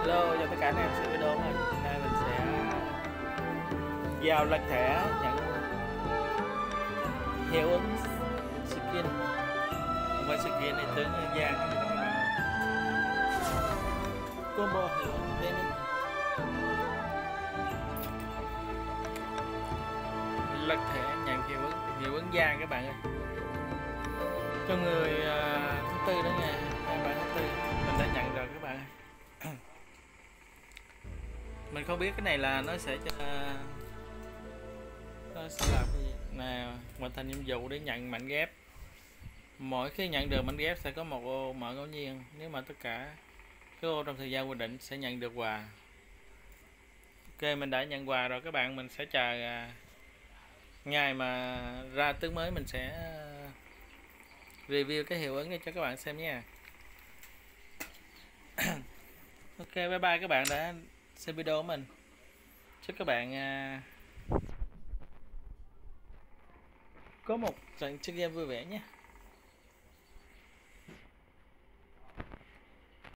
Hello cho tất cả anh em xem video của mình. Hôm nay mình sẽ giao lắc thẻ nhận hiệu ứng skin. Không phải skin này tướng Giang các bạn. Combo hiệu ứng tên lắc thẻ nhận hiệu ứng Giang các bạn ơi. Cho người thứ tư đó nha, 23 tháng 4 mình đã nhận rồi các bạn ơi. Mình không biết cái này là nó sẽ làm cái gì nào, hoàn thành nhiệm vụ để nhận mảnh ghép. Mỗi khi nhận được mảnh ghép sẽ có một ô mở ngẫu nhiên, nếu mà tất cả cái ô trong thời gian quy định sẽ nhận được quà. Ok, mình đã nhận quà rồi các bạn. Mình sẽ chờ ngày mà ra tướng mới mình sẽ review cái hiệu ứng này cho các bạn xem nha. Ok, bye bye các bạn đã xem video của mình. Chúc các bạn có một trận chơi game vui vẻ nhé.